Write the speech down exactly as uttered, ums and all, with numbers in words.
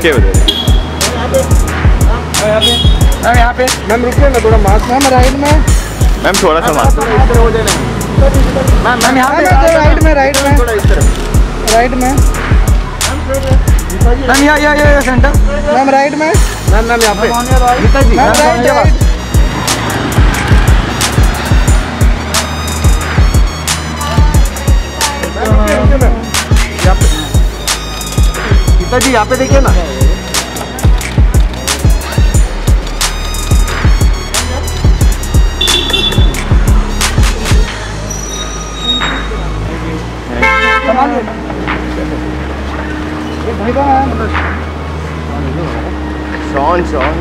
के बजे? मैम यहाँ पे मैम रुकिए ना थोड़ा मास्क मैम राइट में मैम थोड़ा सा मास्क मैम मैम यहाँ पे राइट में राइट में राइट में मैम यहाँ यहाँ यहाँ सेंटर मैम राइट में मैम मैम यहाँ पे Geeta ji ma'am right right Geeta ji यहाँ पे देखिए ना शॉन शॉन